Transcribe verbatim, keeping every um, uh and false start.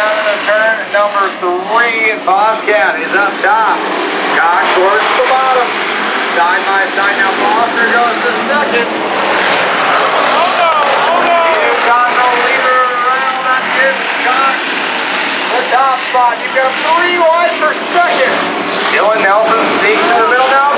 down in the turn at number three, and Bobcat is up top. Cox towards the bottom. Side by side now, Foster goes to second. Oh no, oh no! You've got no leader around, that is Cox. The top spot, you've got three wide for second. Dylan Nelson sneaks in the middle now.